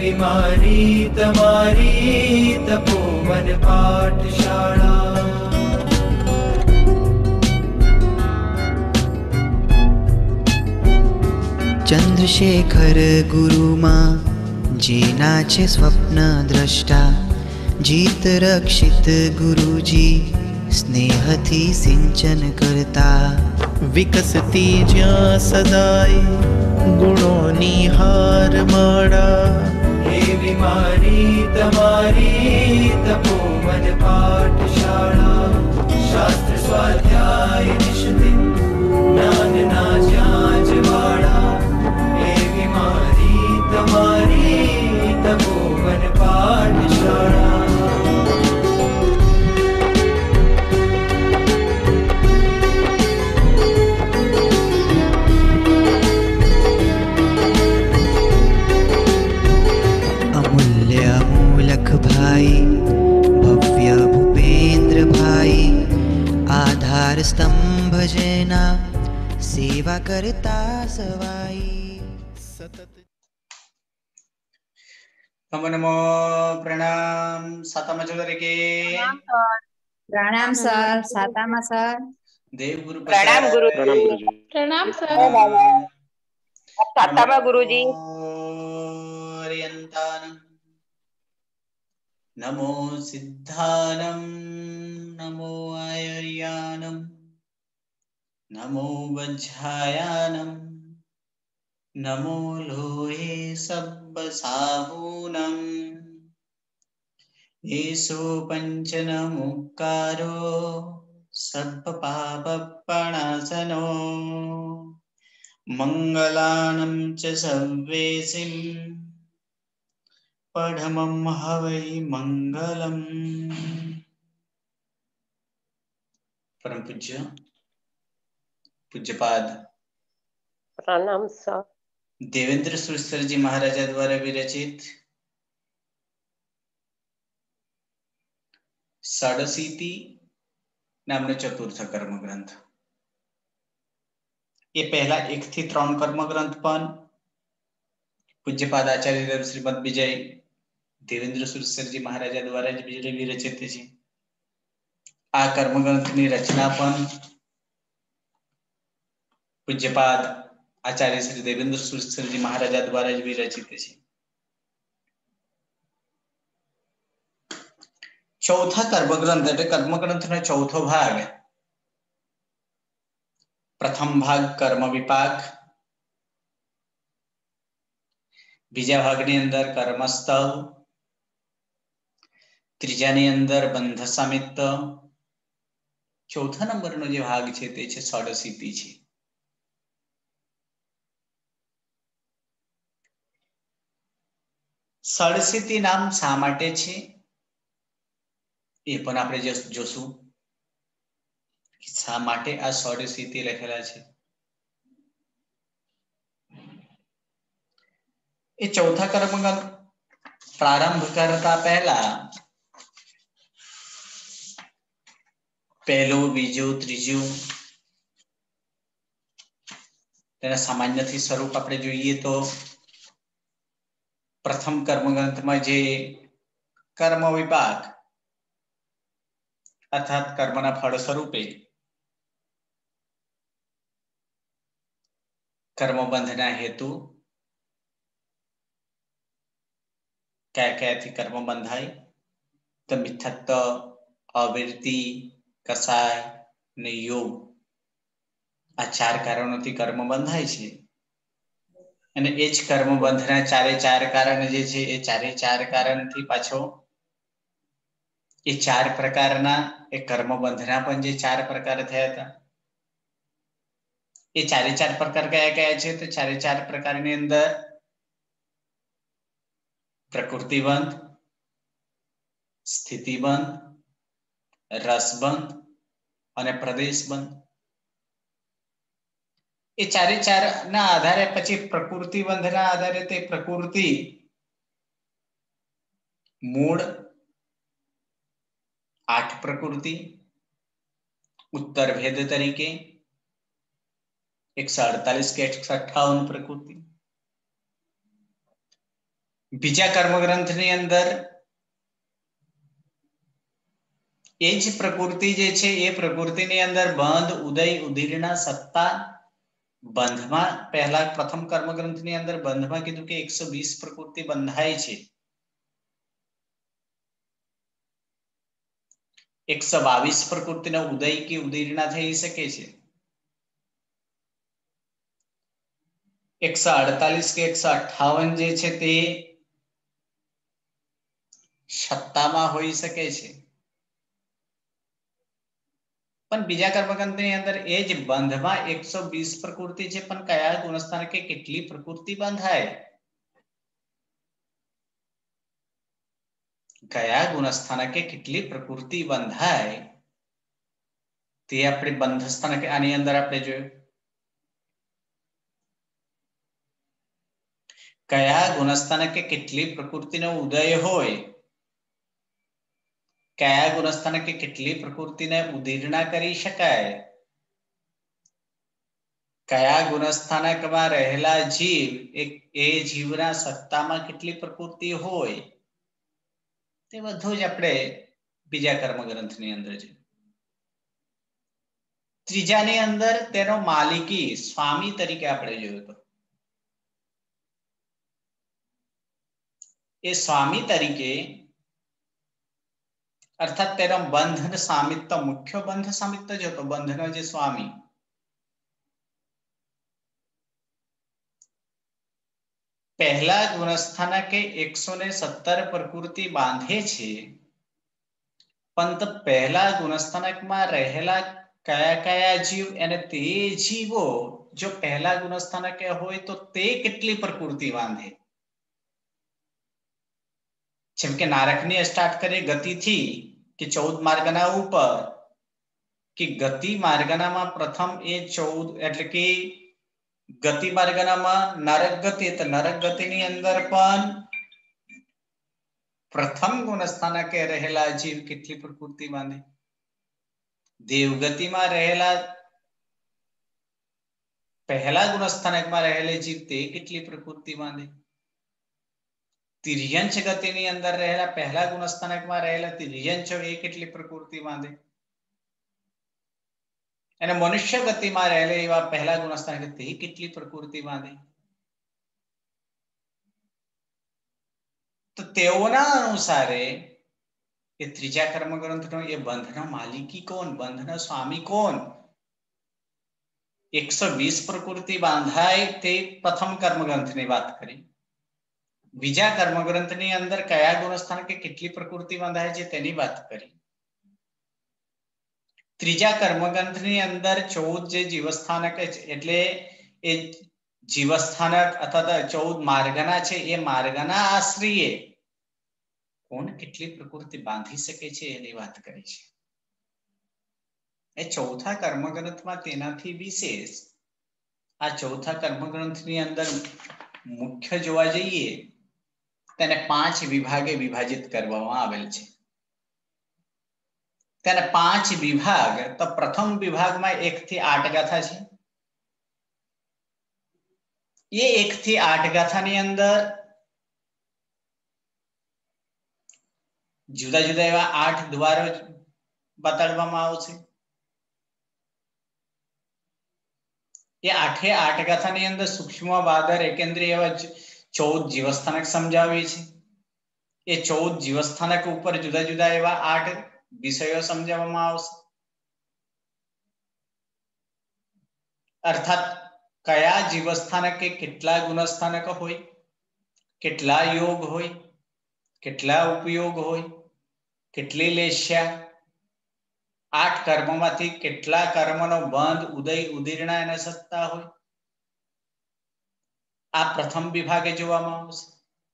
एवी मारी तमारी तपोवन पाठशाला। चंद्रशेखर गुरुमा जेना छे स्वप्न द्रष्टा, जीत रक्षित गुरुजी स्नेहथी सिंचन करता। विकसती ज्यां सदाय गुणोनी हार माळा। एवी मारी तमारी तपोवन पाठशाला। शास्त्र स्वाध्याय निष्दिन ज्ञानना ज्ञाजवाड़ा। एवी मारी तमारी तपोवन पाठशाला। अमूल्य अमूलक भाई, भव्य भूपेंद्र भाई, आधार स्तंभ जेना सेवा करता सवाई। सतत नमो नमो प्रणाम सातम के प्रणाम सर। सातामा सर। देव गुरु प्रणाम गुरु। प्रणाम गुरुजी। प्रणाम सर। सातामा गुरुजी। नमो सिद्धानम नमो आयर्यानम नमो वज्रायानम नमो लोहे सब्बसाहूनम। येषु पंचनमुक्कारो सर्वपापप्रणाशनो। मंगलानं च सर्वेसिं पढमं हवै मंगलम्। परम पूज्य पूज्यपाद प्रणाम सर। देवेंद्र सुरसर जी महाराजा द्वारा विरचित षडशीति नामनो चतुर्थ कर्म ग्रंथ। ये पहला 1 થી 3 कर्म ग्रंथ पण पूज्यपाद आचार्य श्रीमद विजय देवेंद्र सुरसर जी महाराजा द्वारा विरचित છે। આ કર્મ ગ્રંથની રચના પણ पूज्यपाद आचार्य श्री देवेंद्र सुरसर जी महाराजा द्वारा विरचित છે। चौथा कर्मग्रंथ એટલે કર્મગ્રંથનો चौथो भाग। प्रथम भाग कर्म विपाक, बीजा भागनी अंदर कर्मस्थल, ત્રીજાની અંદર બંધ સમિત્ત, चौथा नंबरનો જે ભાગ છે તે છે ષડશીતિ છે। ષડશીતિ નામ શા માટે છે એ પણ આપણે જોશું કે શા માટે આ ષડશીતિ લખેલા છે। એ चौथा कर्मग्रंथ प्रारंभ करता पहला पहलो बीजो त्रीजो तेना सामान्यथी स्वरूप આપણે જોઈએ તો प्रथम कर्मग्रंथમાં જે कर्म विपाक अर्थात कर्मना फल स्वरूपे कर्म बंधना हेतु क्या कर्म बंधाय तो मिथ्यात्व, अवृत्ति, कसाय ने योग आ 4 कारणों कर्म बंधाय छे। અને એ જ કર્મ બંધના ચારે ચાર કારણ જે છે એ ચારે ચાર કારણથી પાછો એ 4 પ્રકારના એ કર્મ બંધના પણ જે 4 પ્રકાર થયા હતા એ ચારે ચાર પ્રકાર કયા કયા છે તો ચારે ચાર પ્રકારની અંદર પ્રકૃતિબંધ, સ્થિતિબંધ, રસબંધ અને પ્રદેશબંધ। એ ચારે ચાર ના આધારે પછી પ્રકૃતિ બંધના આધારે તે પ્રકૃતિ મૂળ 8 પ્રકૃતિ उत्तर भेद तरीके 148 के 158 प्रकृति, બીજા કર્મગ્રંથની અંદર એ જ પ્રકૃતિ જે છે એ પ્રકૃતિની અંદર બંધ, ઉદય, ઉદીર્ણા, સત્તા, બંધમાં પહેલા પ્રથમ કર્મગ્રંથની અંદર બંધમાં કીધું કે 120 પ્રકૃતિ બંધાય છે. 122 પ્રકૃતિનો ઉદય કે ઉદીર્ણા થઈ શકે છે. 148 કે 158 જે છે તે સત્તામાં હોઈ શકે છે. પણ બીજા કર્મગ્રંથની અંદર એ જ બંધમાં 120 પ્રકૃતિ છે, પણ કયા ગુણસ્થાનકે કેટલી પ્રકૃતિ બંધાય, કયા ગુણસ્થાનકે કેટલી પ્રકૃતિ બંધાય તે આપણે બંધ સ્થાનકે આની અંદર આપણે જોયું. કયા ગુણસ્થાનકે કેટલી પ્રકૃતિનો ઉદય હોય, કયા ગુણસ્થાનકે કેટલી પ્રકૃતિને ઉદીર્ણા કરી શકાય, કયા ગુણસ્થાનકમાં રહેલા જીવ એ જીવના સત્તામાં કેટલી પ્રકૃતિ હોય, તે બધું જ આપણે બીજા કર્મગ્રંથની અંદર છે. ત્રીજાની અંદર તેનો માલિકી સ્વામી તરીકે આપણે જોયું તો એ સ્વામી તરીકે અર્થાત તેનો બંધ સામિત્ય, મુખ્ય બંધ સામિત્ય જો તો બંધનો જે સ્વામી પહેલા ગુણસ્થાનકે 117 પ્રકૃતિ બાંધે છે, પણ પહેલા ગુણસ્થાનકમાં રહેલા કયા કયા જીવ અને તે જીવો જો પહેલા ગુણસ્થાનકે હોય તો તે કેટલી પ્રકૃતિ બાંધે. જેમ કે નારકની સ્ટાર્ટ કરીએ ગતિથી કે 14 માર્ગના ઉપર કે ગતિ માર્ગનામાં પ્રથમ એ 14 એટલે કે ગતિ માર્ગનામાં નરક ગતિ, તો નરક ગતિની અંદર પણ પ્રથમ ગુણસ્થાનકે રહેલા જીવ કેટલી પ્રકૃતિ બાંધે. દેવગતિમાં રહેલા પહેલા ગુણસ્થાનકમાં રહેલી જીવ તે કેટલી પ્રકૃતિ બાંધે. તિર્યંચ ગતિની અંદર રહેલા પહેલા ગુણસ્થાનકમાં રહેલા તિર્યંચો એ કેટલી પ્રકૃતિ બાંધે. અને મનુષ્ય ગતિમાં રહેલા એવા પહેલા ગુણસ્થાનક તે કેટલી પ્રકૃતિ બાંધે. તો તેઓના અનુસારે એ ત્રીજા કર્મગ્રંથનો એ બંધનો માલિકી કોણ, બંધનો સ્વામી કોણ, 120 પ્રકૃતિ બાંધાય તે પ્રથમ કર્મગ્રંથની વાત કરી. બીજા કર્મગ્રંથની અંદર કયા ગુણસ્થાનકે કેટલી પ્રકૃતિ બાંધાય છે તેની વાત કરી. ત્રીજા કર્મગ્રંથની અંદર 14 જે જીવસ્થાનક એટલે એ જીવસ્થાનક અથવા 14 માર્ગના છે એ માર્ગના આશ્રયે કોણ કેટલી પ્રકૃતિ બાંધી શકે છે એની વાત કરી છે. એ ચોથા કર્મગ્રંથમાં તેનાથી વિશેષ આ ચોથા કર્મગ્રંથની અંદર મુખ્ય જોવા જઈએ તેને 5 વિભાગે વિભાજિત કરવામાં આવેલ છે. તેને 5 વિભાગ, તો પ્રથમ વિભાગમાં 1 થી 8 ગાથા છે. એ 1 થી 8 ગાથાની અંદર જુદા જુદા એવા 8 દ્વારો બતાડવામાં આવશે. એ 8 ગાથાની અંદર સૂક્ષ્મ, બાદર, એકેન્દ્રિય એવા 14 જીવસ્થાનક સમજાવે છે. એ 14 જીવસ્થાનક ઉપર જુદા જુદા એવા 8 વિષયો સમજાવવામાં આવશે. અર્થાત કયા જીવસ્થાનકે કેટલા ગુણસ્થાનક હોય, કેટલા યોગ હોય, કેટલા ઉપયોગ હોય, કેટલી લેશ્યા, 8 કર્મોમાંથી કેટલા કર્મનો બંધ, ઉદય, ઉદીર્ણા અને સત્તા હોય, આ પ્રથમ વિભાગે જોવામાં આવશે.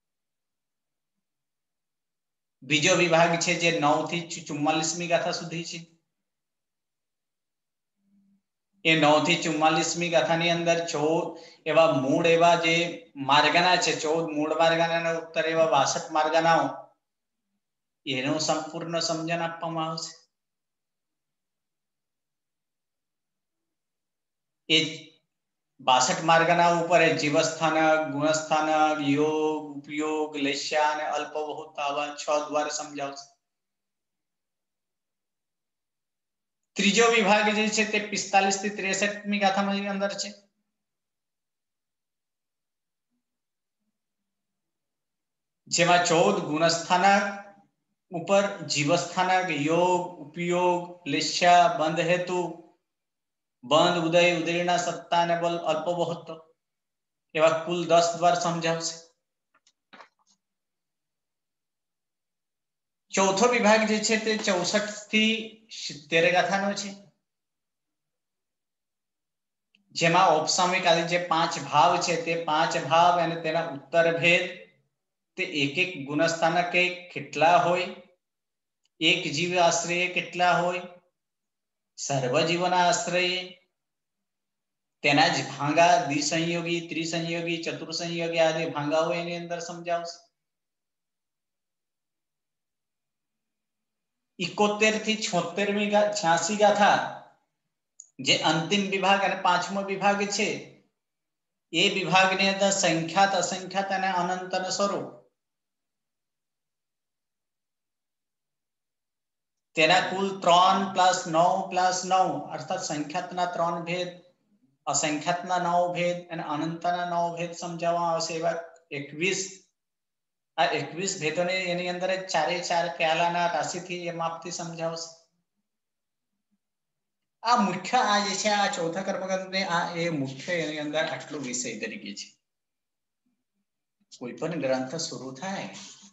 બીજો વિભાગ છે જે 9 થી 44મી ગાથા સુધી છે. એ 9 થી 44મી ગાથાની અંદર 14 એવા મૂળ એવા જે માર્ગના છે, 14 મૂળ માર્ગના ઉત્તર એવા 62 માર્ગનાઓ એનું સંપૂર્ણ સમજણ આપવામાં આવશે. એ 62 માર્ગના ઉપર જીવસ્થાનક, ગુણસ્થાનક, યોગ, ઉપયોગ, લેશ્યા અને અલ્પબહુત આવા 6 દ્વાર સમજાવશે. ત્રીજો વિભાગ જે છે તે 45 થી 63મી ગાથામાં અંદર છે. જેમાં 14 ગુણસ્થાનક ઉપર જીવસ્થાનક, યોગ, ઉપયોગ, લેશ્યા, બંધ હેતુ, બંધ, ઉદય, ઉદયના સત્તા અને બલ, અલ્પબહુત એવા કુલ 10 દ્વાર સમજાવશે. ચોથો વિભાગ જે છે તે 64 થી 70 ગાથાનો છે. જેમાં ઔપસામિક આદિ જે 5 ભાવ છે તે 5 ભાવ અને તેના ઉત્તર ભેદ, તે એક એક ગુણસ્થાનક કેટલા હોય, એક જીવ આશ્રય કેટલા હોય, સર્વ જીવના આશ્રય, તેના જ ભાંગા, દ્વિસંયોગી, ત્રિસંયોગી, ચતુર્સંયોગી આદિ ભાંગાઓ એની અંદર સમજાવશે. 71 થી 86 ગાથા જે અંતિમ વિભાગ અને 5મો વિભાગ છે, એ વિભાગની અંદર સંખ્યાત, અસંખ્યાત અને અનંત સ્વરૂપ, તેના કુલ 3 + 9 + 9 અર્થાત સંખ્યાતના 3 ભેદ, અસંખ્યાતના 9 ભેદ અને અનંતના 9 ભેદ સમજાવવામાં આવશે. એવા 21 આ 21 ભેદોને એની અંદર ચારે ચાર પ્યાલાના રાશિથી એ માપથી સમજાવશે. આ મુખ્ય આ જે છે આ ચોથા કર્મકાંડને આ એ મુખ્ય એની અંદર આટલો વિષય તરીકે છે. કોઈ પણ ગ્રંથ શરૂ થાય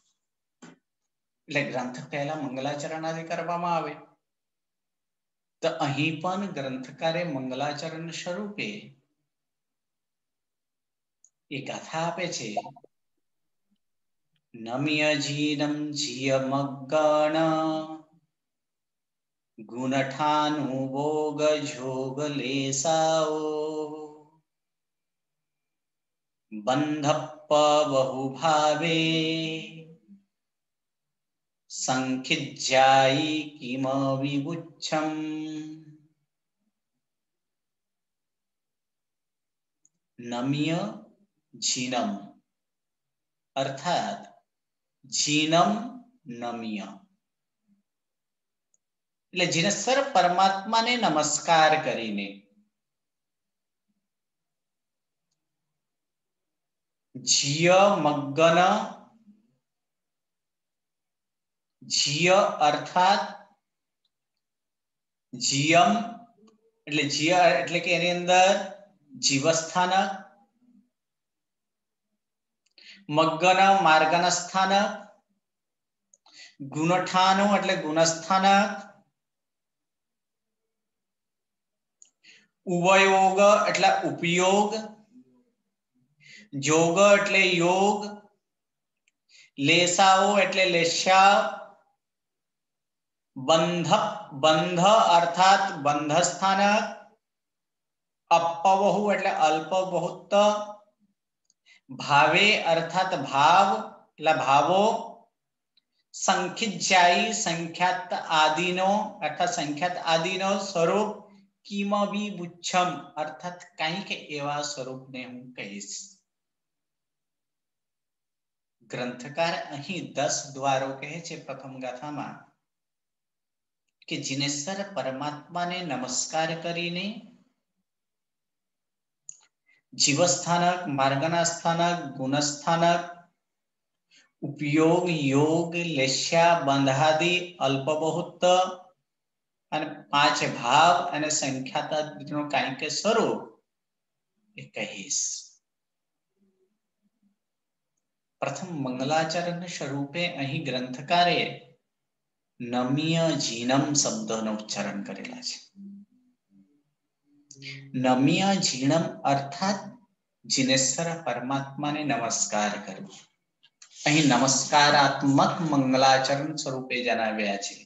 એટલે ગ્રંથ પહેલા મંગલાચરણ આદિ કરવામાં આવે, તો અહીં પણ ગ્રંથકારે મંગલાચરણ સ્વરૂપે એ ગાથા આપે છે. નમ્ય જીનમ જીય મગ્ગણ ગુણઠાનુ ભોગ જોગ લેસાઓ બંધપ્પ બહુભાવે સંખિજ્જાઈ કિમ વિવુચ્છમ. નમ્ય જીનમ અર્થાત જીનમ નમ્ય એટલે જીનેશ્વર પરમાત્માને નમસ્કાર કરીને, જીય મગ્ગન, જીય અર્થાત જીયમ એટલે જીય એટલે કે એની અંદર જીવસ્થાનક, મગ્ગન માર્ગન સ્થાનક, ગુણઠાનો એટલે ગુણસ્થાનક, ઉવયોગ એટલે ઉપયોગ, જોગ એટલે યોગ, લેસાઓ એટલે લેશ્યા, બંધ અર્થાત બંધ સ્થાનક, અપ્પબહુ એટલે અલ્પબહુત, ભાવે અર્થાત ભાવ એટલે ભાવો, સંખિજ્જાઈ સંખ્યાત આદિનો અર્થાત સંખ્યાત આદિનો સ્વરૂપ, કિમ વિવુચ્છમ અર્થાત કંઈક એવા સ્વરૂપને હું કહીશ. ગ્રંથકાર અહીં 10 દ્વારો કહે છે પ્રથમ ગાથામાં કે જીનેશ્વર પરમાત્માને નમસ્કાર કરીને જીવસ્થાનક, માર્ગના સ્થાનક, ગુણસ્થાનક, ઉપયોગ, યોગ, લેશ્યા, બંધાદિ, અલ્પબહુત અને 5 ભાવ અને સંખ્યાતનું કાંઈક સ્વરૂપ એ કહીશ. પ્રથમ મંગલાચરણ સ્વરૂપે અહીં ગ્રંથકારે નમ્ય જીનમ શબ્દનો ઉચ્ચારણ કરેલા છે. નમ્ય જીનમ અર્થાત જીનેશ્વર પરમાત્માને નમસ્કાર કરવો. અહીં નમસ્કારાત્મક મંગલાચરણ સ્વરૂપે જણાવ્યા છે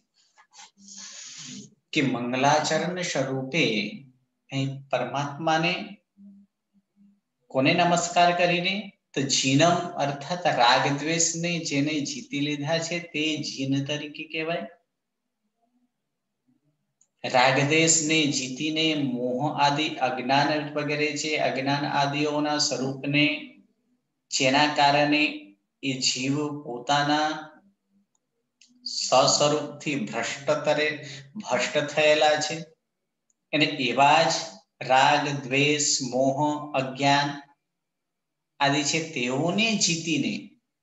કે મંગલાચરણ સ્વરૂપે અહીં પરમાત્માને કોને નમસ્કાર કરીને, તો જીનમ અર્થાત રાગ દ્વેષને જેને જીતી લીધા છે તે જીન તરીકે કહેવાય. રાગદેશને જીતીને મોહ આદિ અજ્ઞાન વગેરે છે અજ્ઞાન આદિઓના સ્વરૂપને જેના કારણે એ જીવ પોતાના સ્વસ્વરૂપથી ભ્રષ્ટ થયેલા છે અને એવા જ રાગ દ્વેષ મોહ અજ્ઞાન આદિ છે તેઓને જીતીને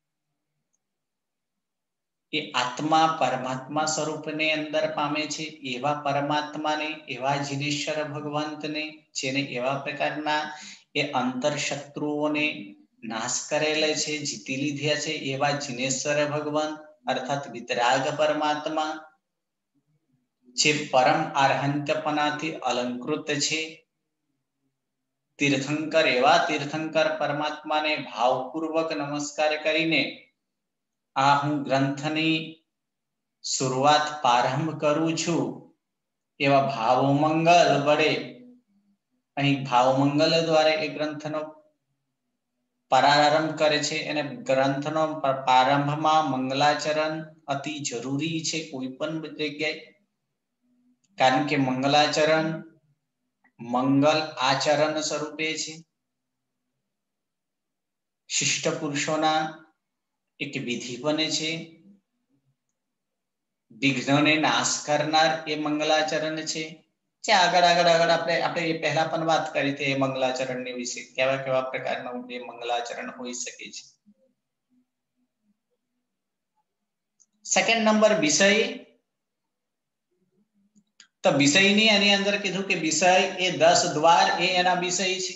એ આત્મા પરમાત્મા સ્વરૂપને અંદર પામે છે એવા પરમાત્માને એવા જીનેશ્વર ભગવંતને જેને એવા પ્રકારના એ અંતર શત્રુઓને નાશ કરેલા છે જીતી લીધા છે એવા જીનેશ્વર ભગવાન અર્થાત વિતરાગ પરમાત્મા જે પરમ આરહંત્યપણાથી અલંકૃત છે તીર્થંકર એવા તીર્થંકર પરમાત્માને ભાવપૂર્વક નમસ્કાર કરીને આ હું ગ્રંથની શરૂઆત પ્રારંભ કરું છું એવા ભાવમંગલ વડે અહીં ભાવમંગલ દ્વારા એ ગ્રંથનો પ્રારંભ કરે છે અને ગ્રંથનો પ્રારંભમાં મંગલાચરણ અતિ જરૂરી છે કોઈ પણ જગ્યાએ કારણ કે મંગલાચરણ મંગલ આચરણ સ્વરૂપે છે શિષ્ટ પુરુષોના એક વિધિ બને છે વિઘ્નોને નાશ કરનાર એ મંગલાચરણ છે જે આગળ આપણે એ પહેલા પણ વાત કરી હતી એ મંગલાચરણની વિશે કેવા કેવા પ્રકારનું એ મંગલાચરણ હોઈ શકે છે સેકન્ડ નંબર વિષય તો વિષયની એની અંદર કીધું કે વિષય એ 10 દ્વાર એ એના વિષય છે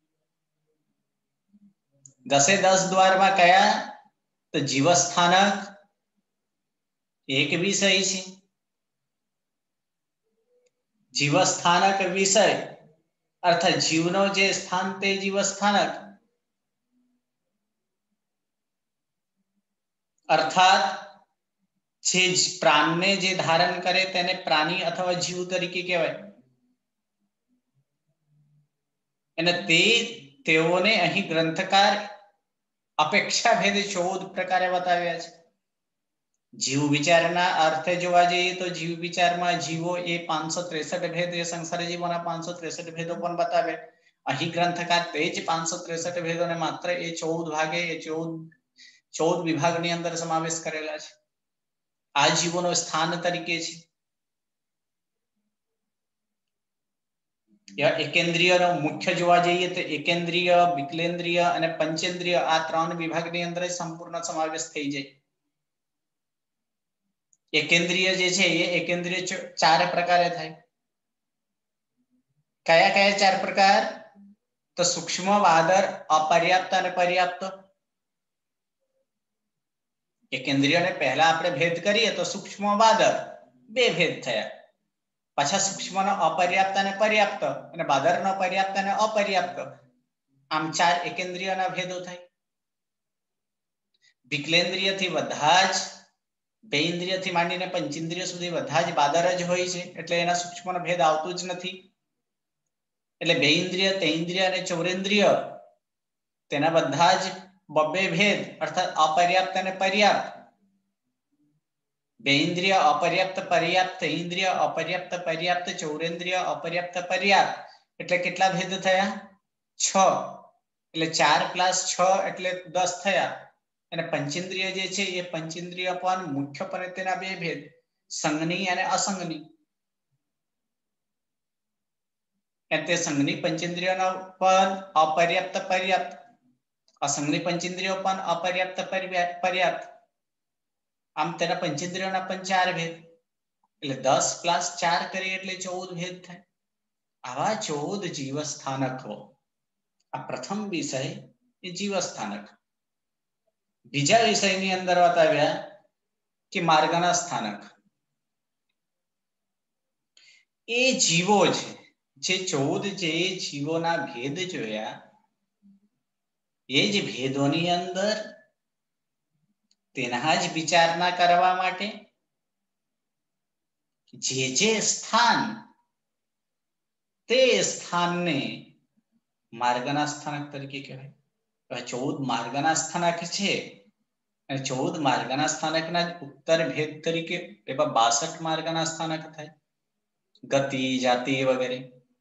10 દ્વારમાં કયા તો જીવસ્થાનક એક વિષય છે જીવસ્થાનક વિષય અર્થાત જીવનો જે સ્થાન તે જીવસ્થાનક અર્થાત જે પ્રાણને જે ધારણ કરે તેને પ્રાણી અથવા જીવ તરીકે કહેવાય અને તેઓને અહીં ગ્રંથકાર અપેક્ષા ભેદે 14 પ્રકારે બતાવ્યા છે જીવ વિચારના અર્થે જોવા જઈએ તો જીવ વિચારમાં જીવો એ 563 ભેદ એ સંસાર જીવોના 563 ભેદો પણ બતાવે અહીં ગ્રંથકાર તે જ 563 ભેદોને માત્ર એ 14 ભાગે એ 14 વિભાગની અંદર સમાવેશ કરેલા છે આ જીવોનો સ્થાન તરીકે છે એકેન્દ્રિયનો મુખ્ય જોવા જઈએ તો એકેન્દ્રિય વિકલેન્દ્રિય અને પંચેન્દ્રિય આ 3 વિભાગની અંદર સંપૂર્ણ સમાવેશ થઈ જાય એકેન્દ્રિય જે છે એ એકેન્દ્રિય 4 પ્રકારે થાય કયા કયા 4 પ્રકાર તો સૂક્ષ્મ વાદર અપર્યાપ્ત અને પર્યાપ્ત એકેન્દ્રિયને પહેલા આપણે ભેદ કરીએ તો સૂક્ષ્મ વાદર 2 ભેદ થયા પાછા સૂક્ષ્મનો અપર્યાપ્ત અને પર્યાપ્ત અને વાદરનો પર્યાપ્ત અને અપર્યાપ્ત આમ 4 એકેન્દ્રિયના ભેદો થાય વિકલેન્દ્રિયથી બધા જ બેઇન્દ્રિયથી માંડીને પંચેન્દ્રિય સુધી બધા જ વાદર જ હોય છે એટલે એના સૂક્ષ્મનો ભેદ આવતો જ નથી એટલે બેઇન્દ્રિય તૈન્દ્રિય અને ચૌરેન્દ્રિય તેના બધા જ બબ્બે ભેદ અર્થાત અપર્યાપ્ત અને પર્યાપ્ત બેઇન્દ્રિય અપર્યાપ્ત પર્યાપ્ત ઇન્દ્રિય અપર્યાપ્ત પર્યાપ્ત ચૌરેન્દ્રિય અપર્યાપ્ત પર્યાપ્ત એટલે કેટલા ભેદ થયા 6 એટલે 4 + 6 એટલે 10 થયા અને પંચેન્દ્રિય જે છે એ પંચેન્દ્રિય પણ મુખ્યપણે તેના 2 ભેદ સંજ્ઞી અને અસંજ્ઞી એટલે સંજ્ઞી પંચેન્દ્રિયનો પણ અપર્યાપ્ત પર્યાપ્ત અસંજ્ઞી પંચેન્દ્રિયો પણ અપર્યાપ્ત પર્યાપ્ત આમ તેના પંચેન્દ્રિયોના પણ 4 ભેદ એટલે 10 + 4 કરીએ એટલે 14 ભેદ થાય આવા 14 જીવસ્થાનકો આ પ્રથમ વિષય એ જીવસ્થાનક બીજા વિષયની અંદર બતાવ્યા કે માર્ગના સ્થાનક એ જીવો છે જે 14 જે જીવોના ભેદ જોયા એ જ ભેદોની અંદર તેના જ વિચારણા કરવા માટે જે સ્થાન તે સ્થાનને માર્ગના સ્થાનક તરીકે કહેવાય 14 માર્ગના સ્થાનક છે અને 14 માર્ગના સ્થાનકના ઉત્તર ભેદ તરીકે એવા 62 માર્ગના સ્થાનક થાય ગતિ, જાતિ વગેરે.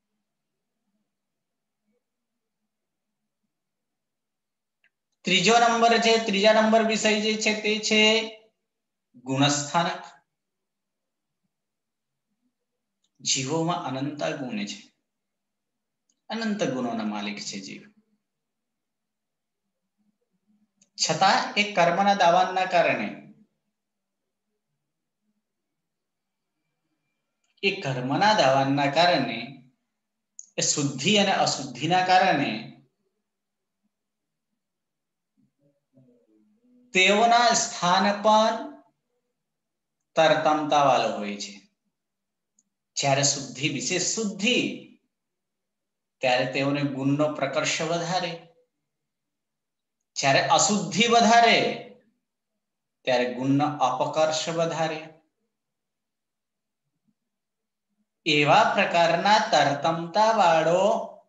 ત્રીજો નંબર છે, ત્રીજા નંબર વિષય જે છે તે છે ગુણસ્થાનક. જીવોમાં અનંત ગુણ છે, અનંત ગુણોના માલિક છે જીવ. છતાં એ કર્મના દાવાના કારણે, એ કર્મના દાવાના કારણે, એ શુદ્ધિ અને અશુદ્ધિના કારણે તેઓના સ્થાન પર તરતમતા વાળો હોય છે. જ્યારે શુદ્ધિ, વિશેષ શુદ્ધિ, ત્યારે તેઓને ગુણનો પ્રકર્ષ વધારે. જ્યારે અશુદ્ધિ વધારે ત્યારે ગુણનો અપકર્ષ વધારે. એવા પ્રકારના તરતમતા વાળો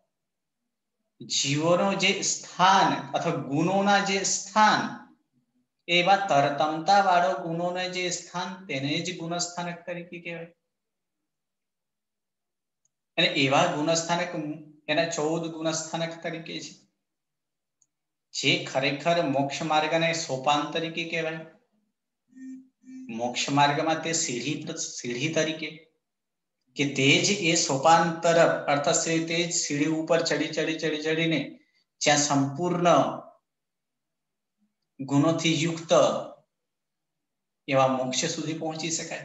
જીવોનો જે સ્થાન અથવા ગુણોના જે સ્થાન, એવા તરતમતા વાળો ગુણોના જે સ્થાન, તેને જ ગુણસ્થાનક તરીકે કહેવાય. અને એવા ગુણસ્થાનક, એના 14 ગુણસ્થાનક તરીકે છે, જે ખરેખર મોક્ષ માર્ગને સોપાન તરીકે કહેવાય. મોક્ષ માર્ગમાં તે સીડી તરીકે, કે તે જ એ સોપાન તરફ, અર્થાત તે જ સીડી ઉપર ચડીને જ્યાં સંપૂર્ણ ગુણોથી યુક્ત એવા મોક્ષ સુધી પહોંચી શકાય.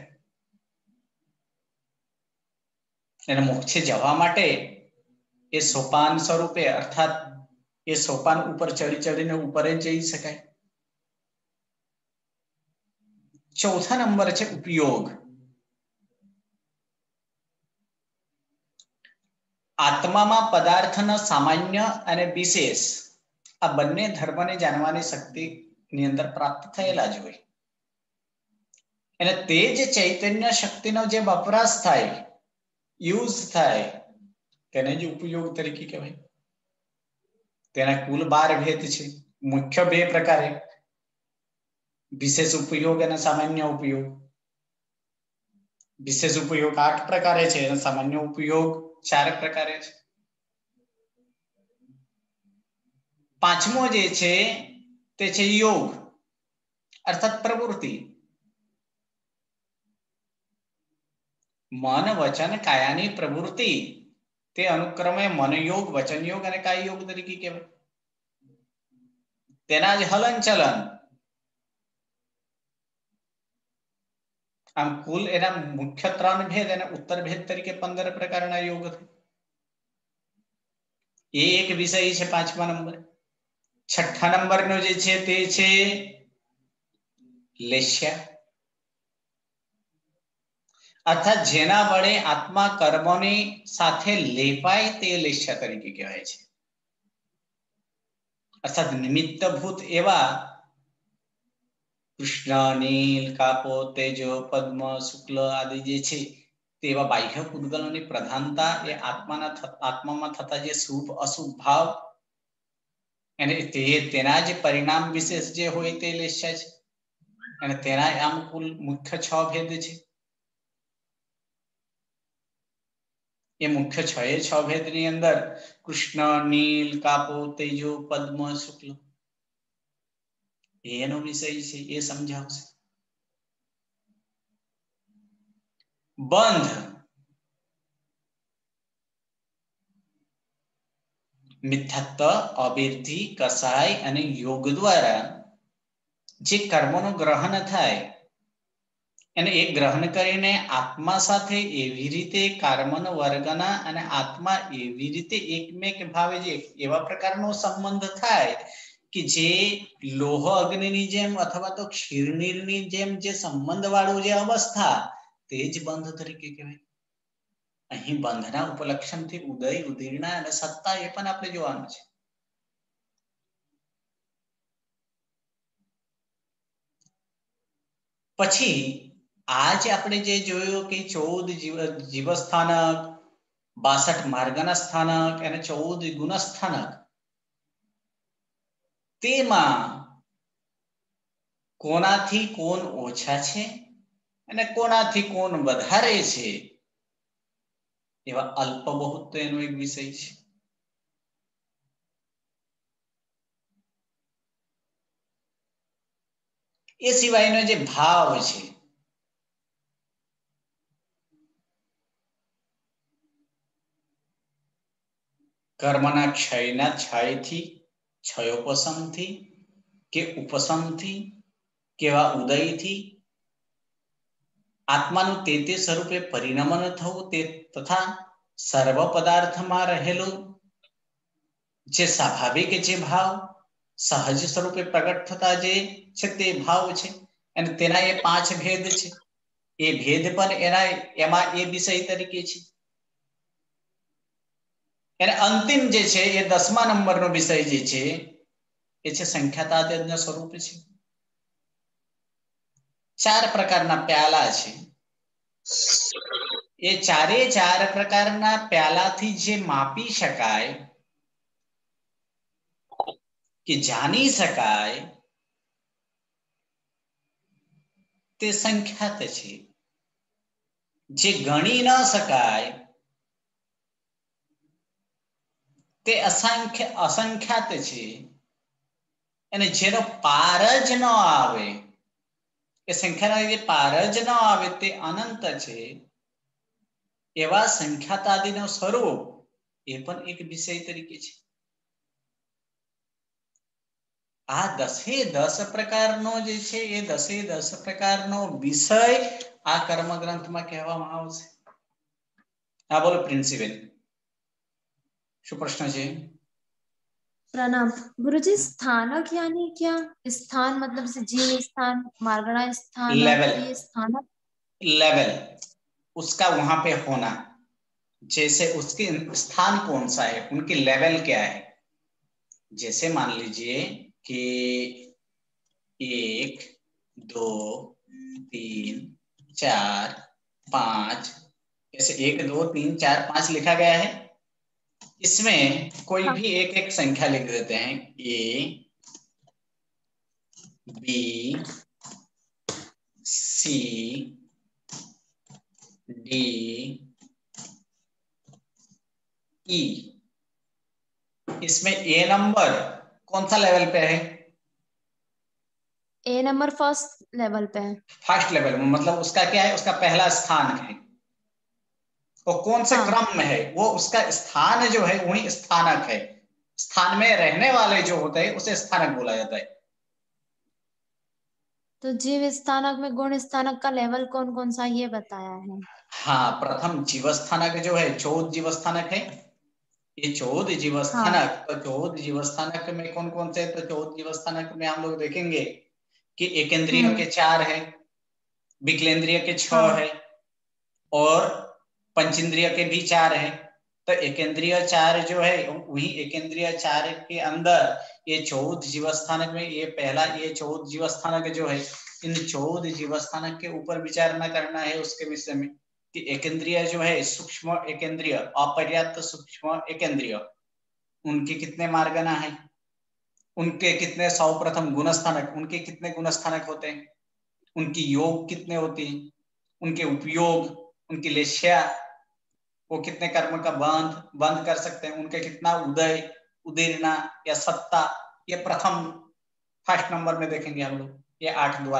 અને મોક્ષે જવા માટે એ સોપાન સ્વરૂપે, અર્થાત એ સોપાન ઉપર ચડીને ઉપર જઈ શકાય. ચોથા નંબર છે ઉપયોગ. આત્મામાં પદાર્થના સામાન્ય અને વિશેષ આ બંને ધર્મને જાણવાની શક્તિની અંદર પ્રાપ્ત થયેલા જ હોય. અને તે જ ચૈતન્ય શક્તિનો જે વપરાશ થાય, યુઝ થાય, તેને જ ઉપયોગ તરીકે કહેવાય. તેના કુલ 12 ભેદ છે. મુખ્ય 2 પ્રકારે, વિશેષ ઉપયોગ અને સામાન્ય ઉપયોગ. વિશેષ ઉપયોગ 8 પ્રકારે છે અને સામાન્ય ઉપયોગ 4 પ્રકારે છે. પાંચમો જે છે તે છે યોગ, અર્થાત પ્રવૃત્તિ. મન, વચન, કાયાની પ્રવૃત્તિ તે અનુક્રમે મનયોગ, વચનયોગ અને કાયયોગ તરીકે કહેવાય. તેના જ હલન ચલન. આમ કુલ એના મુખ્ય 3 ભેદ અને ઉત્તર ભેદ તરીકે 15 પ્રકારના યોગ છે. એ એક વિષય છે 5મા નંબર. 6ઠ્ઠા નંબરનો જે છે તે છે લેશ્યા, અર્થાત જેના વડે આત્મા કર્મોની સાથે લેપાય તે લેશ્યા તરીકે કહેવાય છે. અર્થાત નિમિત્તભૂત એવા કૃષ્ણ, નીલ, કાપો, તેજો, પદ્મ, શુક્લ આદિ જે છે તેવા બાહ્ય પૂતગલોની પ્રધાનતા એ આત્મામાં થતા જે શુભ અશુભ ભાવ અને તેના જે પરિણામ વિશેષ જે હોય તે લેશ્યા છે. અને તેના આમ કુલ મુખ્ય 6 ભેદ છે. એ મુખ્ય 6 ભેદની અંદર કૃષ્ણ, નીલ, કાપો, તેજો, પદ્મ, શુક્લ એનો વિષય છે, એ સમજાવશે. બંધ, મિથ્યાત્વ, અવિરતિ, કસાય અને યોગ દ્વારા જે કર્મોનું ગ્રહણ થાય અને એ ગ્રહણ કરીને આત્મા સાથે એવી રીતે કર્મનો વર્ગના અને આત્મા એવી રીતે એકમેક ભાવે જે એવા પ્રકારનો સંબંધ થાય કે જે લોહ અગ્નિની જેમ અથવા તો ક્ષીરનીરની જેમ જે સંબંધ વાળું જે અવસ્થા, તે જ બંધ તરીકે કહેવાય. અહીં બંધના ઉપલક્ષણથી ઉદય, ઉદીર્ણા અને સત્તા એ પણ આપણે જોવાનું છે. પછી આજ આપણે જે જોયું કે 14 જીવસ્થાનક, 62 માર્ગના સ્થાનક અને 14 ગુણસ્થાનક, તેમાં કોનાથી કોણ ઓછા છે અને કોનાથી કોણ વધારે છે એવા અલ્પ બહુત તો એનો એક વિષય છે. એ સિવાયનો જે ભાવ છે કર્મના ક્ષયના ક્ષયથી, ક્ષયોપશમથી કે ઉપશમથી, કેવા ઉદયથી આત્માનું તે સ્વરૂપે પરિણમન થવું તે તથા સર્વ પદાર્થમાં રહેલું જે સ્વાભાવિક જે ભાવ સહજ સ્વરૂપે પ્રગટ થતા જે છે તે ભાવ છે અને તેના એ 5 ભેદ છે. એ ભેદ પણ એમાં એ વિષય તરીકે છે. અને અંતિમ જે છે એ 10મા નંબરનો વિષય જે છે એ છે સંખ્યાતાદન્ય સ્વરૂપ છે. 4 પ્રકારના પ્યાલા છે. એ 4 પ્રકારના પ્યાલાથી જે માપી શકાય કે જાણી શકાય તે સંખ્યાત છે. જે ગણી ન શકાય તે અસંખ્યાત છે. અને જેનો પાર જ ન આવે, એ સંખ્યાનો જે પાર જ ન આવે તે અનંત છે. એવા સંખ્યાતાદિનો સ્વરૂપ એ પણ એક વિષય તરીકે છે. આ 10 પ્રકારનો જે છે એ 10 પ્રકારનો વિષય આ કર્મ ગ્રંથમાં કહેવામાં આવશે. હા બોલો પ્રિન્સિપલ, શું પ્રશ્ન છે? प्रणाम गुरुजी. स्थानक यानी क्या? स्थान मतलब से जीव स्थान, मार्गणा स्थान, लेवल, ये स्थानक लेवल उसका वहां पे होना, जैसे उसके स्थान कौन सा है, उनकी लेवल क्या है. जैसे मान लीजिए कि 1 2 3 4 5 ऐसे 1 2 3 4 5 लिखा गया है. इसमें कोई भी एक संख्या लिख देते हैं. A B C D E. इसमें ए नंबर कौन सा लेवल पे है? ए नंबर फर्स्ट लेवल पे है. फर्स्ट लेवल में मतलब उसका क्या है? उसका पहला स्थान है. और कौन से क्रम में है? वो उसका स्थान जो है वही स्थानक है. स्थान में रहने वाले जो होते हैं उसे स्थानक बोला जाता है. तो जीव स्थानक में गुण स्थानक का लेवल कौन कौन सा ये बताया है. हाँ, प्रथम जीव स्थानक जो है 14 जीव स्थानक है. ये 14 जीव स्थानक. तो 14 जीव स्थानक में कौन कौन से? तो 14 जीव स्थानक में हम लोग देखेंगे कि एकेंद्रियों के 4 है, विकलेंद्रिय के 6 है और पंचेंद्रिय के भी 4 है. तो एकेंद्रिय 4 जो है वही एकेंद्रिय 4 के अंदर ये 14 जीव स्थानक में ये पहला ये 14 जीव स्थानक जो है, इन 14 जीव स्थानक के ऊपर विचार न करना है उसके विषय में कि एकेंद्रिय जो है सूक्ष्म एकेंद्रिय, अपर्याप्त सूक्ष्म एकेंद्रिय, उनके कितने मार्गना है, उनके कितने सर्वप्रथम गुण स्थानक, उनके कितने गुण स्थानक होते हैं, उनकी योग कितने होती है, उनके उपयोग, उनकी लेश्या, वो कितने कर्म का बंद कर सकते हैं, उनके कितना उदय उदीर्णा या सत्ता, ये प्रथम फर्स्ट नंबर में देखेंगे हम लोग, ये 8 द्वार.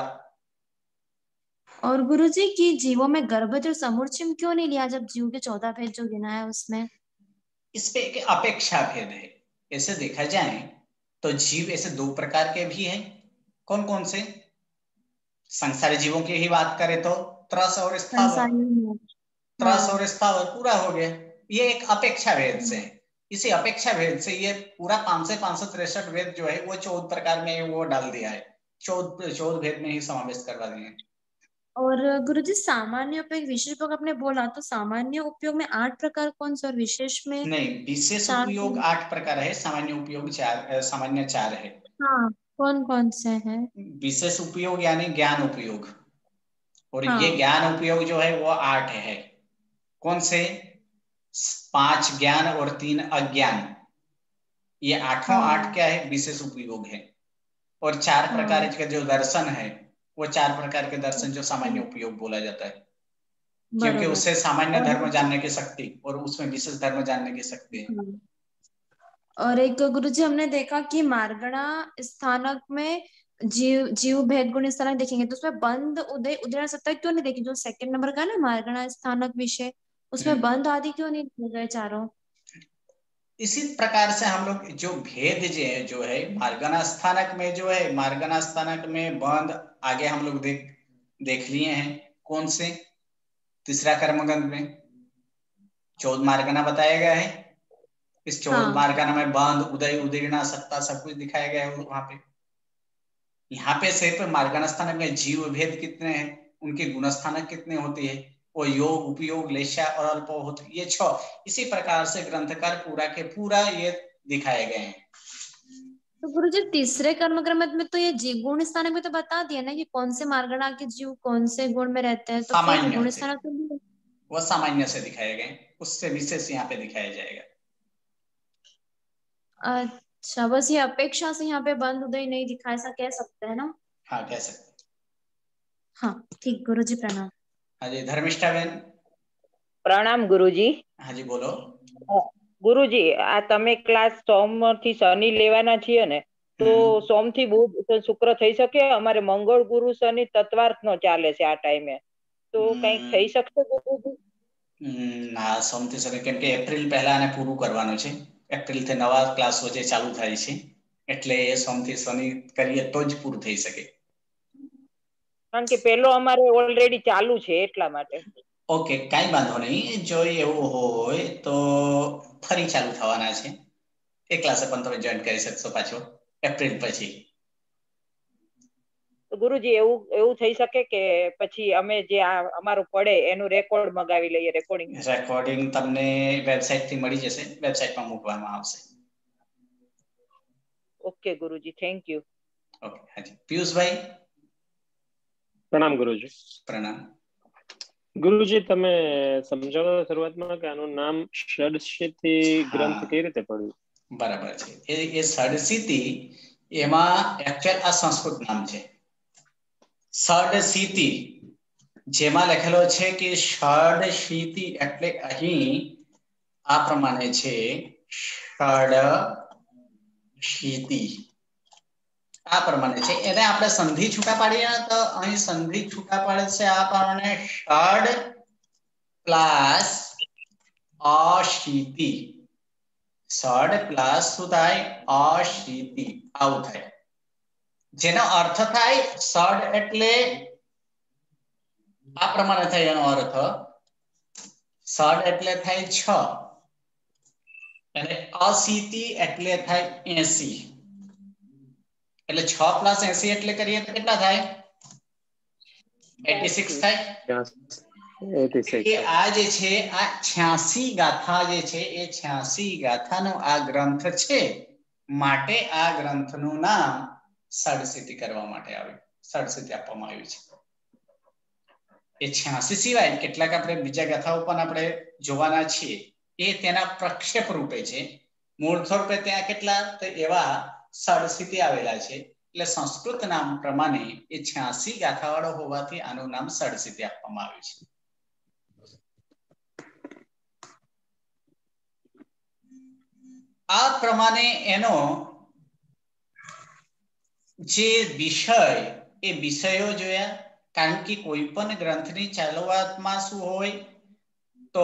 और गुरुजी की जीवों में गर्भज और समूर्छिम क्यों नहीं लिया जब जीव के 14 भेद जो गिना है उसमें? इस पे एक अपेक्षा भेद है. ऐसे देखा जाए तो जीव ऐसे 2 प्रकार के भी हैं. कौन कौन से? संसारी जीवों की ही बात करें तो त्रस और स्थावर. त्रस और स्थावर पूरा हो गया. ये एक अपेक्षा भेद से है. इसी अपेक्षा भेद से ये पूरा 563 भेद जो है वो 14 प्रकार में वो डाल दिया है. 14 भेद में ही समावेश करवा दिए. और गुरुजी सामान्य उपयोग विशेष उपयोग आपने बोला, तो सामान्य उपयोग में 8 प्रकार कौन से और विशेष में? नहीं, विशेष उपयोग 8 प्रकार है, सामान्य उपयोग 4, सामान्य 4 है. हाँ, कौन कौन से हैं? विशेष उपयोग यानी ज्ञान उपयोग, और ये ज्ञान उपयोग जो है वो 8 है. कौन से? 5 ज्ञान और 3 अज्ञान. ये 8 क्या है? विशेष उपयोग है. और 4 प्रकार के जो दर्शन है वो 4 प्रकार के दर्शन जो सामान्य उपयोग बोला जाता है. क्योंकि बरोबर। उससे सामान्य और धर्म जानने की शक्ति और उसमें विशेष धर्म जानने की शक्ति है। और एक गुरुजी हमने देखा कि मारगणा स्थानक में जीव जीव भेद गुण स्थानक देखेंगे तो उसमें बंद उदय उदय सत्ता क्यों नहीं देखी? जो सेकंड नंबर का ना मारगणा स्थानक विषय, उसमें बंद आदि क्यों नहीं दिए गए चारों? इसी प्रकार से हम लोग जो भेद जो है मार्गना स्थानक में जो है, मार्गना स्थानक में बंद आगे हम लोग देख लिए हैं। कौन से? तीसरा कर्मगंध में 14 मार्गना बताया गया है। इस 14 मार्गना में बंद उदय उदीर्णा सत्ता सब कुछ दिखाया गया है वहां पे। यहाँ पे सिर्फ मार्गना स्थानक में जीव भेद कितने हैं, उनके गुण स्थानक कितने होते हैं, वो योग उपयोग लेशा और अल्प होते, ये 6। इसी प्रकार से ग्रंथकार पूरा के पूरा ये दिखाए गए हैं। तो गुरुजी तीसरे कर्मक्रम में तो ये जीव गुण स्थानक में तो बता दिया ना कि कौन से मार्गणा के जीव कौन से गुण में रहते हैं, तो फिर गुण स्थानक तो वह सामान्य से दिखाए गए, उससे विशेष यहाँ पे दिखाया जाएगा। अच्छा, बस ये अपेक्षा से यहाँ पे बंद उदय नहीं दिखा, ऐसा कह सकते हैं ना? हाँ कह सकते। हाँ ठीक, गुरुजी प्रणाम। हाँ जी धर्मिष्ठा बेन। प्रणाम गुरुजी। हाँ जी बोलो। ગુરુજી આ તમે ક્લાસ સોમ થી શનિ લેવાના છીએ ને, તો સોમ થી બુધ શુક્ર થઈ શકે? અમારે મંગળ ગુરુ શનિ તત્વાર્થ નો ચાલે છે આ ટાઈમે, તો કઈક થઈ શકશે ગુરુજી? ના સોમ થી શનિ કેમ કે એપ્રિલ પહેલા આને પૂરું કરવાનું છે, એપ્રિલ થી નવા ક્લાસો જે ચાલુ થાય છે એટલે એ સોમ થી શનિ કરીએ તો જ પૂરું થઈ શકે. કારણ કે પેલો અમારે ઓલરેડી ચાલુ છે એટલા માટે. ઓકે કાઈ વાંધો નહીં, જો એવું હોય તો ફરી ચાલુ થવાના છે એ ક્લાસે પણ તમે જોઈન કરી શકશો પાછો એપ્રિલ પછી. તો ગુરુજી એવું થઈ શકે કે પછી અમે જે અમારું પડે એનું રેકોર્ડ મગાવી લઈએ? રેકોર્ડિંગ તમને વેબસાઇટ થી મળી જશે, વેબસાઇટમાં મૂકવામાં આવશે. ઓકે ગુરુજી, થેન્ક યુ. ઓકે હાજી પિયુષભાઈ. પ્રણામ ગુરુજી. પ્રણામ ગુરુજી. તમે સમજાવો શરૂઆતમાં કે આનું નામ ષડશીતિ ગ્રંથ કઈ રીતે પડ્યું? બરાબર છે, એ ષડશીતિ એમાં એક્ચ્યુઅલ આ સંસ્કૃત નામ છે ષડશીતિ, જેમાં લખેલો છે કે ષડશીતિ એટલે અહીં આ પ્રમાણે છે ષડશીતિ આ પ્રમાણે છે. એને આપણે સંધિ છૂટા પાડીએ તો અહીં સંધિ છૂટા પડે છે આ પ્રમાણે ષડ પ્લસ અશીતિ. ષડ પ્લસ શું થાય? અશીતિ આવું થાય, જેનો અર્થ થાય ષડ એટલે આ પ્રમાણે થાય એનો અર્થ. ષડ એટલે થાય 6 અને અશીતિ એટલે થાય 80. એટલે 6 + 80 એટલે કરીએ તો કેટલા થાય? 86 થાય. 86. આ જે છે આ 86 ગાથા જે છે એ 86 ગાથાનો આ ગ્રંથ છે, માટે આ ગ્રંથનું નામ ષડશીતિ કરવા માટે આવ્યું, ષડશીતિ આપવામાં આવ્યું છે. એ 86 સિવાય કેટલાક આપણે બીજા ગાથાઓ પણ આપણે જોવાના છીએ, એ તેના પ્રક્ષેપ રૂપે છે. મૂળ સ્વરૂપે ત્યાં કેટલા તો એવા ષડશીતિ આવેલા છે, એટલે સંસ્કૃત નામ પ્રમાણે એ 86 ગાથાવાળો હોવાથી આનું નામ ષડશીતિ આપવામાં આવ્યું છે. આ પ્રમાણે એનો જે વિષય એ વિષયો જોયા, કારણ કે કોઈ પણ ગ્રંથની ચાલુઆતમાં શું હોય તો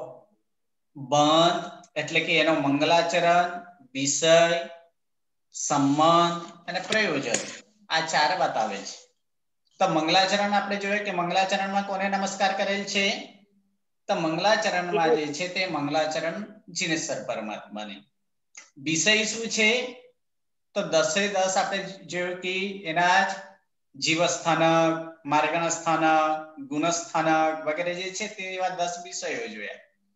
બંધ એટલે કે એનો મંગલાચરણ, વિષય, સંબંધ અને પ્રયોજન આ 4 બતાવે છે. તો મંગલાચરણ આપણે જોઈએ કે મંગલાચરણમાં કોને નમસ્કાર કરેલ છે? તો મંગલાચરણમાં જે છે તે મંગલાચરણ જીનેશ્વર પરમાત્માને. વિષય શું છે તો 10 આપણે જોયું કે એના જીવસ્થાનક, માર્ગણ સ્થાનક, ગુણસ્થાનક વગેરે જે છે તે એવા 10 વિષયો જોયા.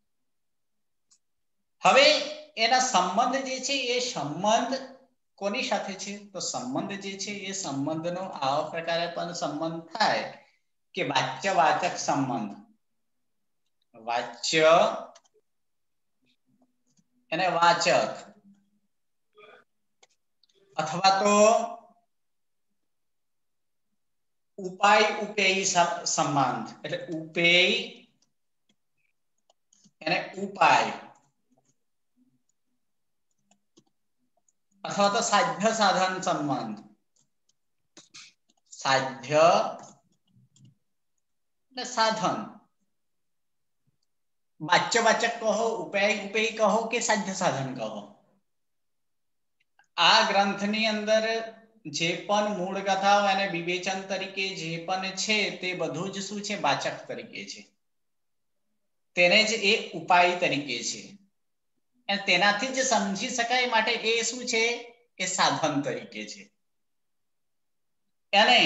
હવે એના સંબંધ જે છે એ સંબંધ કોની સાથે છે તો સંબંધ જે છે એ સંબંધનો આવા પ્રકારે પણ સંબંધ થાય કે વાચ્ય વાચક સંબંધ. વાચ્ય અને વાચક અથવા તો ઉપાય ઉપેય સંબંધ, એટલે ઉપેય એને ઉપાય અથવા તો સાધ્ય સાધન સંબંધ, સાધ્ય ને સાધન, વાચ્યવાચક કહો, ઉપાય ઉપેય કહો કે સાધ્ય સાધન કહો, આ ગ્રંથની અંદર જે પણ મૂળ કથાઓ અને વિવેચન તરીકે જે પણ છે તે બધું જ શું છે? વાચક તરીકે છે. તેને જ એ ઉપાય તરીકે છે. અને તેનાથી જ સમજી શકાય માટે એ શું છે? એ સાધન તરીકે છે. અને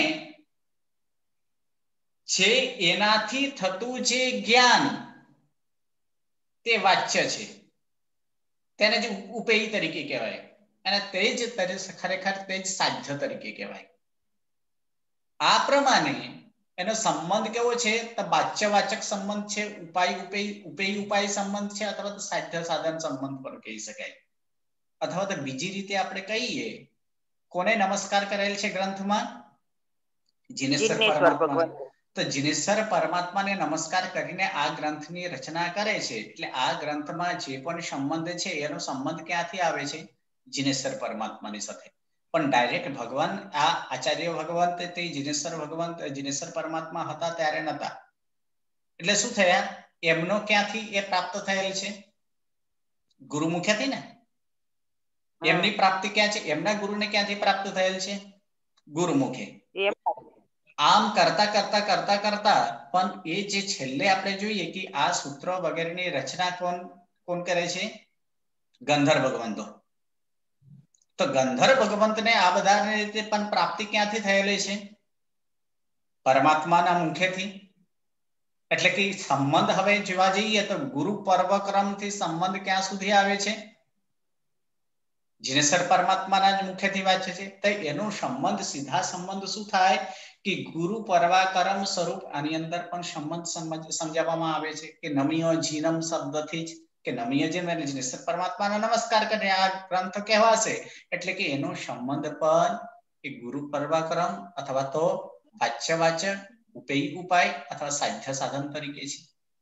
જે એનાથી થતું જે જ્ઞાન તે વાચ્ય છે, તેને જ ઉપેય તરીકે કહેવાય. અને તે જ ખરેખર તે જ સાધ્ય તરીકે કહેવાય. આ પ્રમાણે એનો સંબંધ કેવો છે? તો વાચ્યવાચક સંબંધ છે, ઉપાય ઉપેય ઉપાય સંબંધ છે, અથવા તો સાધ્ય સાધન સંબંધ પણ કહી શકાય. અથવા તો બીજી રીતે આપણે કહીએ, કોને નમસ્કાર કરેલ છે ગ્રંથમાં? જીનેશ્વર પરમાત્મા. તો જીનેશ્વર પરમાત્માને નમસ્કાર કરીને આ ગ્રંથની રચના કરે છે. એટલે આ ગ્રંથમાં જે પણ સંબંધ છે એનો સંબંધ ક્યાંથી આવે છે? જીનેશ્વર પરમાત્માની સાથે. પણ ડાયરેક્ટ ભગવાન, આ આચાર્ય ભગવાન તે જીનેશ્વર પરમાત્મા હતા ત્યારે નતા. એટલે શું થયા? એમનો ક્યાંથી એ પ્રાપ્ત થયેલ છે? ગુરુમુખેથી ને. એમની પ્રાપ્તિ ક્યાં છે? એમના ગુરુને ક્યાંથી પ્રાપ્ત થયેલ છે? ગુરુમુખે. આમ કરતા કરતા કરતા કરતા પણ એ જે છેલ્લે આપણે જોઈએ કે આ સૂત્રો વગેરેની રચના કોણ કરે છે? ગંધર્વ ભગવંતો. તો ગંધર્વ ભગવંતને આ બધા રીતે પણ પ્રાપ્તિ ક્યાંથી થયેલી છે? પરમાત્માના મુખેથી. એટલે કે સંબંધ હવે જોવા જઈએ તો ગુરુ પર્વક્રમથી સંબંધ ક્યાં સુધી આવે છે? જીનેશ્વર પરમાત્માના જ મુખેથી વાંચે છે. તો એનો સંબંધ, સીધા સંબંધ શું થાય કે ગુરુ પર્વાકરમ સ્વરૂપ આની અંદર પણ સંબંધ સમજાવવામાં આવે છે કે નમિયો જીનમ શબ્દથી જ, કે નમિય જે જીનેશ્વર પરમાત્માનો નમસ્કાર કરીને આ ગ્રંથ કહેવાશે. એટલે કે એનો સંબંધ પણ એ ગુરુ પર્વાકરમ અથવા તો વાચ્યવાચક, ઉપેય ઉપાય અથવા સાધ્ય સાધન તરીકે છે.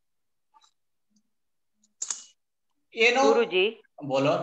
એનો ગુરુજી બોલો.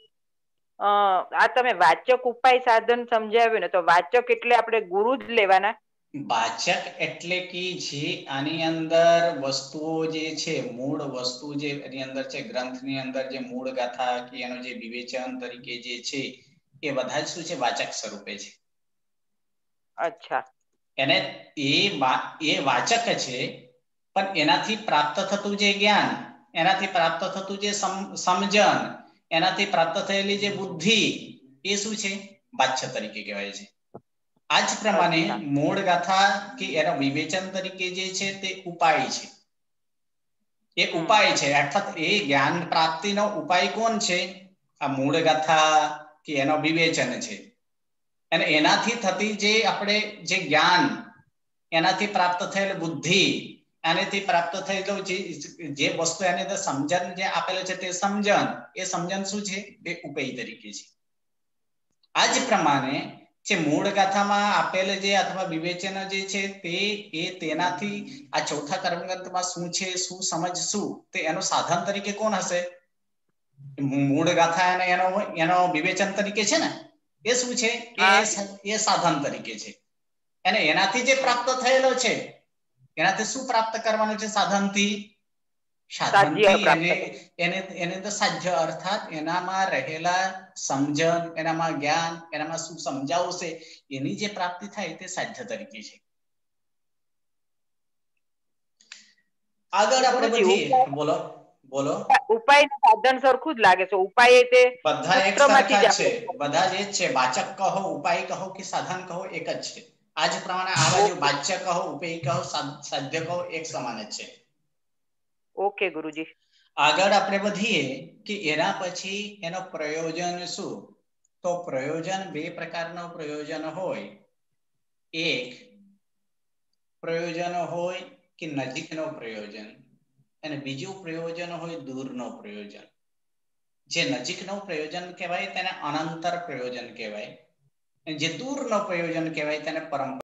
આ તમે વાચક ઉપાય સાધન સમજાવ્યું ને, તો વાચક એટલે આપણે ગુરુ જ લેવાના? વાચક એટલે કે જે આની અંદર વસ્તુઓ જે છે, મૂળ વસ્તુ જે એની અંદર છે, ગ્રંથની અંદર જે મૂળ ગાથા કે એનું જે વિવેચન તરીકે જે છે એ બધા જ શું છે? વાચક સ્વરૂપે છે. અચ્છા. એને એ વાચક છે, પણ એનાથી પ્રાપ્ત થતું જે જ્ઞાન, એનાથી પ્રાપ્ત થતું જે સમજણ, એનાથી પ્રાપ્ત થયેલી જે બુદ્ધિ, એ શું છે? વાચ્ય તરીકે કહેવાય છે. આ જ પ્રમાણે મૂળ ગાથા કે એના વિવેચન તરીકે જે છે તે ઉપાય છે. એ ઉપાય છે, અર્થાત એ જ્ઞાન પ્રાપ્તિનો ઉપાય કોણ છે? આ મૂળ ગાથા કે એનો વિવેચન છે. અને એનાથી થતી જે આપણે જે જ્ઞાન, એનાથી પ્રાપ્ત થયેલ બુદ્ધિ, આનેથી પ્રાપ્ત થયેલું જે વસ્તુ એની અંદર સમજણ જે આપેલું છે તે સમજણ, એ સમજણ શું છે? એ ઉપેય તરીકે છે. આ જ પ્રમાણે જે મૂળ ગાથામાં આપેલ જે અથવા વિવેચન જે છે તે એ તેનાથી આ ચોથા કર્મગ્રંથમાં શું છે, શું સમજશું, તે એનું સાધન તરીકે કોણ હશે? મૂળ ગાથા અને એનો વિવેચન તરીકે છે ને, એ શું છે? એ સાધન તરીકે છે. અને એનાથી જે પ્રાપ્ત થયેલો છે, એનાથી શું પ્રાપ્ત કરવાનું છે? સાધનથી એને તો સાધ્ય, અર્થાત એનામાં રહેલા સમજણ, એનામાં જ્ઞાન, એનામાં શું સમજાવશે, એની જે પ્રાપ્તિ થાય તે સાધ્ય તરીકે છે. આગળ આપણે વધીએ. બોલો બોલો. ઉપાય સાધન સરખું જ લાગે છે. ઉપાય તે બધા એક સરખા જ છે, બધા જ છે. વાચક કહો, ઉપાય કહો કે સાધન કહો, એક જ છે. આ જ પ્રમાણે આ બાજુ વાચ્ય કહો, ઉપેય કહો, સાધ્ય કહો, એક સમાન જ છે. ઓકે ગુરુજી. આગળ આપણે વધીએ કે એના પછી એનો પ્રયોજન શું? તો પ્રયોજન બે પ્રકારનો પ્રયોજન હોય. એક પ્રયોજન હોય કે નજીકનો પ્રયોજન, અને બીજું પ્રયોજન હોય દૂરનો પ્રયોજન. જે નજીકનો પ્રયોજન કહેવાય તેને અનંતર પ્રયોજન કહેવાય. જે દૂરનો પ્રયોજન કહેવાય તેને પરંપરા